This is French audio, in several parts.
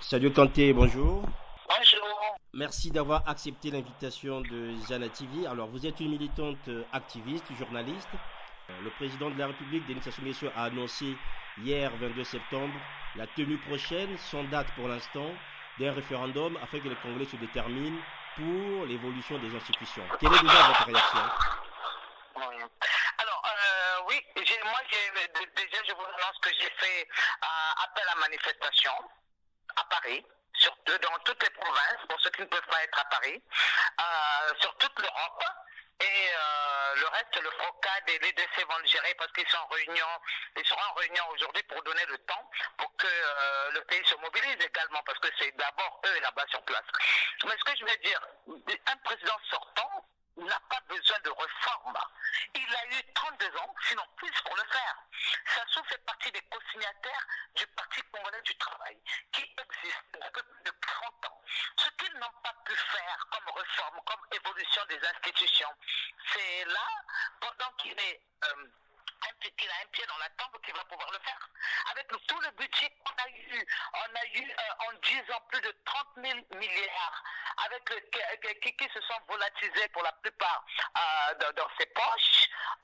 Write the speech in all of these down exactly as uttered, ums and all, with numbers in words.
Sadio Kanté, bonjour. Bonjour. Merci d'avoir accepté l'invitation de Jana T V. Alors, vous êtes une militante activiste, journaliste. Le président de la République, Denis Sassou Nguesso, a annoncé hier, vingt-deux septembre, la tenue prochaine, sans date pour l'instant, d'un référendum afin que les Congolais se déterminent pour l'évolution des institutions. Quelle est déjà votre réaction? Oui. Alors, euh, oui, j'ai, moi, j'ai, déjà, je vous annonce que j'ai fait euh, appel à manifestation à Paris, sur, dans toutes les provinces, pour ceux qui ne peuvent pas être à Paris, euh, sur toute l'Europe. Et euh, le reste, le FROCAD et l'E D C vont le gérer parce qu'ils sont en réunion, ils seront en réunion aujourd'hui pour donner le temps pour que euh, le pays se mobilise également, parce que c'est d'abord eux là-bas sur place. Mais ce que je veux dire, un président sortant n'a pas besoin de réforme. Il a eu trente-deux ans, sinon plus, pour le faire. Sassou fait partie des co-signataires du Parti congolais du travail, qui existe depuis plus de quarante ans. Ce qu'ils n'ont pas pu faire comme réforme, comme évolution des institutions, c'est là, pendant qu'il est... Euh, qu'il a un pied dans la table qui va pouvoir le faire. Avec tout le budget qu'on a eu, on a eu euh, en dix ans plus de trente mille milliards, avec le, qui, qui se sont volatilisés pour la plupart euh, dans, dans ses poches,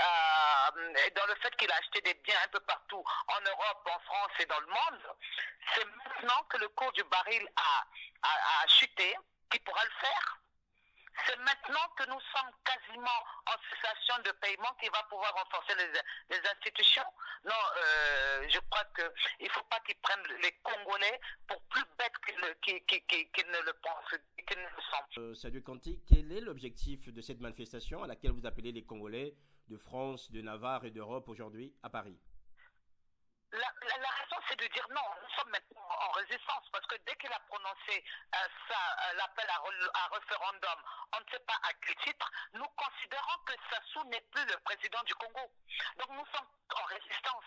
euh, et dans le fait qu'il a acheté des biens un peu partout en Europe, en France et dans le monde. C'est maintenant que le cours du baril a, a, a chuté qu'il pourra le faire. C'est maintenant que nous sommes quasiment en cessation de paiement qui va pouvoir renforcer les, les institutions. Non, euh, je crois qu'il ne faut pas qu'ils prennent les Congolais pour plus bêtes qu'ils, qu'ils, qu'ils, qu'ils ne le pensent, qu'ils ne le sont. Euh, Sadio Kanté, quel est l'objectif de cette manifestation à laquelle vous appelez les Congolais de France, de Navarre et d'Europe aujourd'hui à Paris? La, la, la raison, c'est de dire non, nous sommes maintenant en résistance, parce que dès qu'il a prononcé euh, ça, euh, l'appel à, à référendum, on ne sait pas à quel titre, nous considérons que Sassou n'est plus le président du Congo. Donc nous sommes en résistance.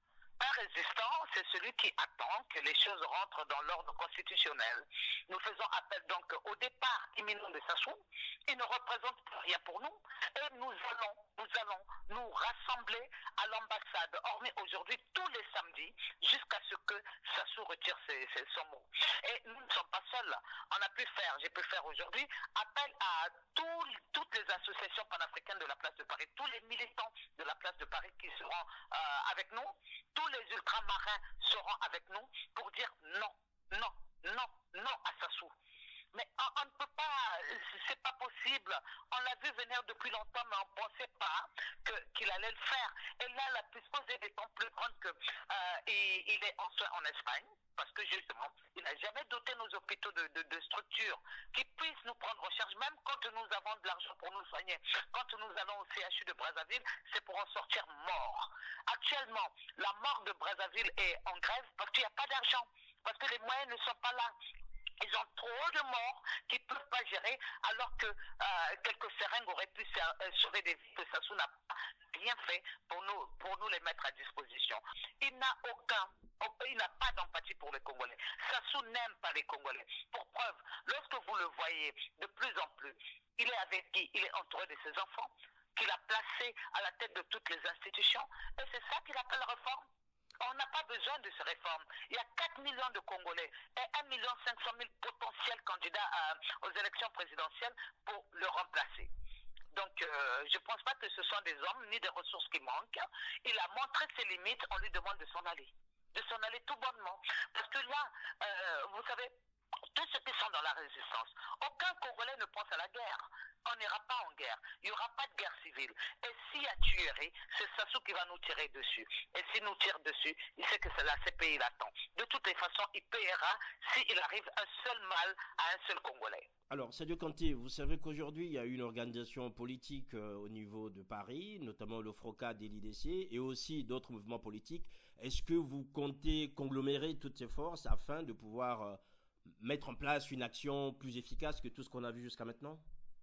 Un résistant, c'est celui qui attend que les choses rentrent dans l'ordre constitutionnel. Nous faisons appel donc au départ imminent de Sassou. Il ne représente plus rien pour nous. Et nous allons, nous allons nous rassembler à l'ambassade, hormis aujourd'hui tous les samedis, jusqu'à ce que Sassou retire ses, ses, son mot. Et nous ne sommes pas seuls. On a pu faire, j'ai pu faire aujourd'hui, appel à tout, toutes les associations panafricaines de la place de Paris, tous les militants de la place de Paris qui seront euh, avec nous. Tous les ultramarins seront avec nous pour dire non, non, non, non à Sassou. Mais on, on ne peut pas, c'est pas possible. On l'a vu venir depuis longtemps, mais on ne pensait pas que, qu'il allait le faire. Et là, la puissance est d'autant plus grande qu'il euh, il est en soins en Espagne, parce que justement, il n'a jamais doté nos hôpitaux de, de, de structures qui puissent nous prendre en charge, même quand nous avons de l'argent pour nous soigner. Quand nous allons au C H U de Brazzaville, c'est pour en sortir mort. Actuellement, la mort de Brazzaville est en grève parce qu'il n'y a pas d'argent, parce que les moyens ne sont pas là. Ils ont trop de morts qu'ils ne peuvent pas gérer, alors que euh, quelques seringues auraient pu sauver des vies, que Sassou n'a pas rien fait pour nous, pour nous les mettre à disposition. Il n'a aucun, il n'a pas d'empathie pour les Congolais. Sassou n'aime pas les Congolais. Pour preuve, lorsque vous le voyez de plus en plus, il est avec qui? Il est entouré de ses enfants, qu'il a placé à la tête de toutes les institutions, et c'est ça qu'il appelle réforme. On n'a pas besoin de ces réformes. Il y a quatre millions de Congolais et un million cinq cent mille potentiels candidats à, aux élections présidentielles pour le remplacer. Donc, euh, je ne pense pas que ce sont des hommes ni des ressources qui manquent. Il a montré ses limites, on lui demande de s'en aller. De s'en aller tout bonnement. Parce que là, euh, vous savez, tous ceux qui sont dans la résistance, aucun Congolais ne pense à la guerre. On n'ira pas en guerre. Il n'y aura pas de guerre civile. Et s'il y a tuerie, c'est Sassou qui va nous tirer dessus. Et s'il nous tire dessus, il sait que c'est la C P I l'attend. De toutes les façons, il paiera s'il arrive un seul mal à un seul Congolais. Alors, Sadio Kanté, vous savez qu'aujourd'hui, il y a une organisation politique euh, au niveau de Paris, notamment le FROCAD et l'I D C, et aussi d'autres mouvements politiques. Est-ce que vous comptez conglomérer toutes ces forces afin de pouvoir euh, mettre en place une action plus efficace que tout ce qu'on a vu jusqu'à maintenant?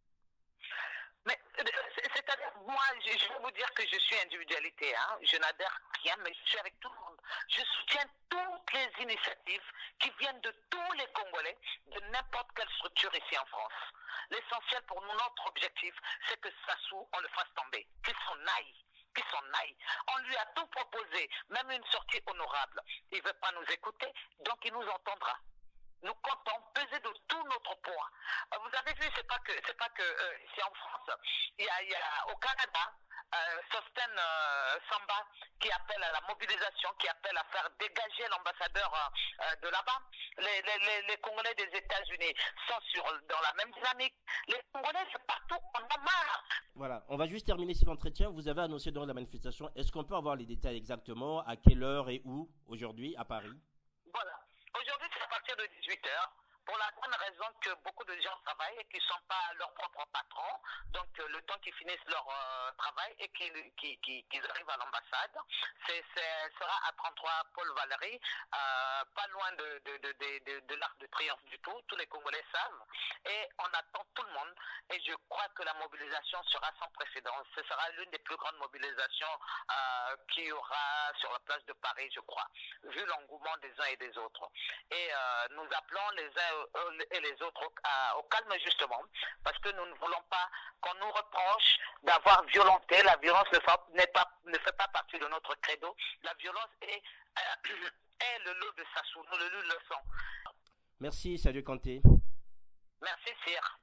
Mais c'est-à-dire, moi, je, je vais vous dire que je suis individualité, hein. Je n'adhère à rien, mais je suis avec tout le monde. Je soutiens toutes les initiatives qui viennent de tous les Congolais, de n'importe quelle structure ici en France. L'essentiel pour nous, notre objectif, c'est que Sassou, on le fasse tomber, qu'il s'en aille. Qu'il s'en aille. On lui a tout proposé, même une sortie honorable. Il ne veut pas nous écouter, donc il nous entendra. nous comptons peser de tout notre poids. Vous avez vu, c'est pas que, c'est pas que euh, ici en France, il y a, il y a au Canada, euh, Sosten euh, Samba qui appelle à la mobilisation, qui appelle à faire dégager l'ambassadeur euh, de là-bas. Les, les, les, les Congolais des États-Unis sont sur, dans la même dynamique. Les Congolais, c'est partout, on a marre. Voilà, on va juste terminer cet entretien. Vous avez annoncé dans la manifestation. Est-ce qu'on peut avoir les détails exactement? À quelle heure et où aujourd'hui à Paris? Voilà. Aujourd'hui, c'est à partir de dix-huit heures. Pour la bonne raison que beaucoup de gens travaillent et qui ne sont pas leurs propres patrons. Donc, euh, le temps qu'ils finissent leur euh, travail et qu'ils qu'ils, qu'ils, qu'ils arrivent à l'ambassade, c'est, c'est, sera à trente-trois Paul Valéry, euh, pas loin de, de, de, de, de, de l'Arc de Triomphe du tout. Tous les Congolais savent. Et on attend tout le monde. Et je crois que la mobilisation sera sans précédent. Ce sera l'une des plus grandes mobilisations euh, qu'il y aura sur la place de Paris, je crois, vu l'engouement des uns et des autres. Et euh, nous appelons les uns et les autres au, à, au calme justement, parce que nous ne voulons pas qu'on nous reproche d'avoir violenté. La violence ne fait, n'est pas, ne fait pas partie de notre credo. La violence est, euh, est le lot de Sassou, nous le, le leçon. Merci, Sadio Kanté. Merci, Sire.